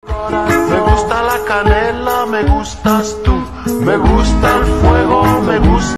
Me gusta la canela, me gustas tú, me gusta el fuego, me gusta